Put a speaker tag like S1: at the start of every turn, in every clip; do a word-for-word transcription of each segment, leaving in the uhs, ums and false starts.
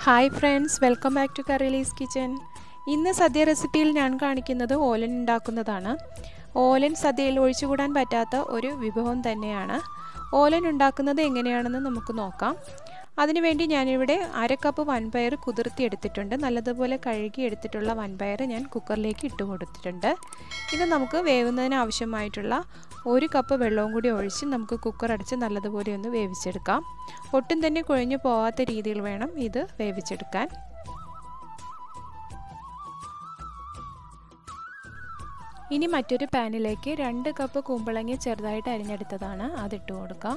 S1: Hi friends, welcome back to Curry Leaveskitchen. ഇന്ന് സദ്യ റെസിപ്പിയിൽ ഞാൻ കാണിക്കുന്നത് ഓലൻ ഉണ്ടാക്കുന്നതാണ്. ഓലൻ സദ്യയിൽ ഒഴിച്ചുകൂടാൻ പറ്റാത്ത ഒരു വിഭവം തന്നെയാണ്. ഓലൻ ഉണ്ടാക്കുന്നത് എങ്ങനെയാണെന്ന് നമുക്ക് നോക്കാം. അതിനുവേണ്ടി ഞാൻ ഇവിടെ അര കപ്പ് വൻപയർ കുതിർത്തി എടുത്തിട്ടുണ്ട്. നല്ലതുപോലെ കഴുകി എടുത്തിട്ടുള്ള വൻപയർ ഞാൻ കുക്കറിലേക്ക് ഇട്ട് കൊടുത്തിട്ടുണ്ട്. ഇത് നമുക്ക് വേവുന്നതിന് ആവശ്യമായിട്ടുള്ള ഒരു കപ്പ് വെള്ളവും കൂടി ഒഴിച്ച് നമുക്ക് കുക്കർ അടച്ച് നല്ലതുപോലെ ഒന്ന് വേവിച്ചെടുക്കാം. ഒട്ടും തന്നെ കുഴഞ്ഞു പോവാത്ത രീതിയിൽ വേണം ഇത് വേവിച്ചെടുക്കാൻ. ഇനി മറ്റൊരു പാനിലേക്ക് രണ്ട് കപ്പ് കുമ്പളങ്ങ ചെറുതായിട്ട് അരിഞ്ഞെടുത്തതാണ്, അതിട്ട് കൊടുക്കാം.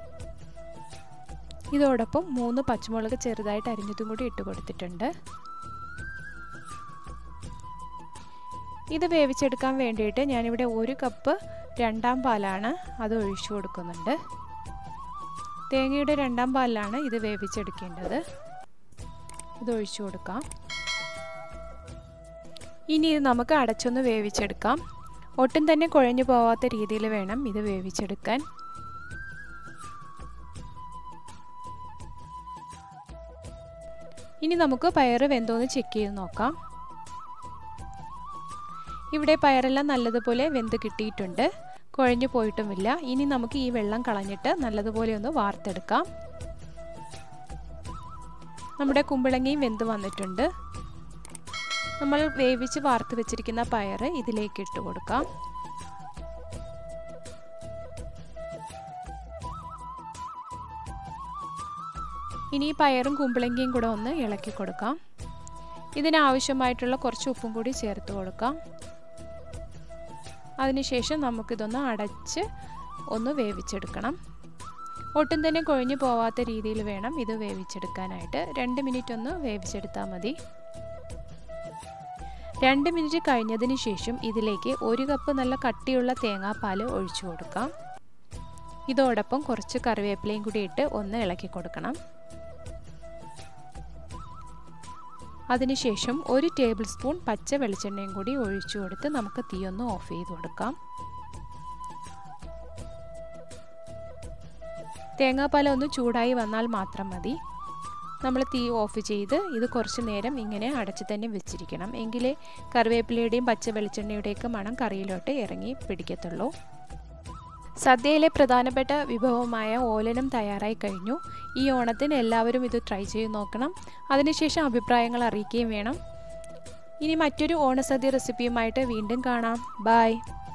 S1: ഇതോടൊപ്പം മൂന്ന് പച്ചമുളക് ചെറുതായിട്ട് അരിഞ്ഞതും കൂടി ഇട്ട് കൊടുത്തിട്ടുണ്ട്. ഇത് വേവിച്ചെടുക്കാൻ വേണ്ടിയിട്ട് ഞാനിവിടെ ഒരു കപ്പ് രണ്ടാം പാലാണ്, അത് ഒഴിച്ചു കൊടുക്കുന്നുണ്ട്. തേങ്ങയുടെ രണ്ടാം പാലിലാണ് ഇത് വേവിച്ചെടുക്കേണ്ടത്. ഇത് ഒഴിച്ചു കൊടുക്കാം. ഇനി ഇത് നമുക്ക് അടച്ചൊന്ന് വേവിച്ചെടുക്കാം. ഒട്ടും തന്നെ കുഴഞ്ഞു പോവാത്ത രീതിയിൽ വേണം ഇത് വേവിച്ചെടുക്കാൻ. ഇനി നമുക്ക് പയർ വെന്തോന്ന് ചെക്ക് ചെയ്ത് നോക്കാം. ഇവിടെ പയറെല്ലാം നല്ലതുപോലെ വെന്ത് കിട്ടിയിട്ടുണ്ട്, കുഴഞ്ഞു പോയിട്ടുമില്ല. ഇനി നമുക്ക് ഈ വെള്ളം കളഞ്ഞിട്ട് നല്ലതുപോലെ ഒന്ന് വാർത്തെടുക്കാം. നമ്മുടെ കുമ്പളങ്ങയും വെന്ത് വന്നിട്ടുണ്ട്. നമ്മൾ വേവിച്ച് വാർത്ത് വെച്ചിരിക്കുന്ന പയർ ഇതിലേക്ക് ഇട്ട് കൊടുക്കാം. ഇനി പയറും കുമ്പളങ്ങയും കൂടെ ഒന്ന് ഇളക്കി കൊടുക്കാം. ഇതിനാവശ്യമായിട്ടുള്ള കുറച്ച് ഉപ്പും കൂടി ചേർത്ത് കൊടുക്കാം. അതിനുശേഷം നമുക്കിതൊന്ന് അടച്ച് ഒന്ന് വേവിച്ചെടുക്കണം. ഒട്ടും തന്നെ കൊഴിഞ്ഞു പോവാത്ത രീതിയിൽ വേണം ഇത് വേവിച്ചെടുക്കാനായിട്ട്. രണ്ട് മിനിറ്റ് ഒന്ന് വേവിച്ചെടുത്താൽ മതി. രണ്ട് മിനിറ്റ് കഴിഞ്ഞതിന് ശേഷം ഇതിലേക്ക് ഒരു കപ്പ് നല്ല കട്ടിയുള്ള തേങ്ങാപ്പാൽ ഒഴിച്ചു കൊടുക്കാം. ഇതോടൊപ്പം കുറച്ച് കറിവേപ്പിലയും കൂടി ഇട്ട് ഒന്ന് ഇളക്കി കൊടുക്കണം. അതിനുശേഷം ഒരു ടേബിൾ സ്പൂൺ പച്ച വെളിച്ചെണ്ണയും കൂടി ഒഴിച്ചു കൊടുത്ത് നമുക്ക് തീ ഒന്ന് ഓഫ് ചെയ്ത് കൊടുക്കാം. തേങ്ങാപ്പാൽ ഒന്ന് ചൂടായി വന്നാൽ മാത്രം മതി. നമ്മൾ തീ ഓഫ് ചെയ്ത് ഇത് കുറച്ച് നേരം ഇങ്ങനെ അടച്ച് തന്നെ വെച്ചിരിക്കണം. എങ്കിലേ കറിവേപ്പിലയുടെയും പച്ച വെളിച്ചെണ്ണയുടെയൊക്കെ മണം കറിയിലോട്ട് ഇറങ്ങി പിടിക്കത്തുള്ളൂ. സദ്യയിലെ പ്രധാനപ്പെട്ട വിഭവമായ ഓലനും തയ്യാറായി കഴിഞ്ഞു. ഈ ഓണത്തിന് എല്ലാവരും ഇത് ട്രൈ ചെയ്ത് നോക്കണം. അതിനുശേഷം അഭിപ്രായങ്ങൾ അറിയിക്കുകയും വേണം. ഇനി മറ്റൊരു ഓണസദ്യ റെസിപ്പിയുമായിട്ട് വീണ്ടും കാണാം. ബൈ.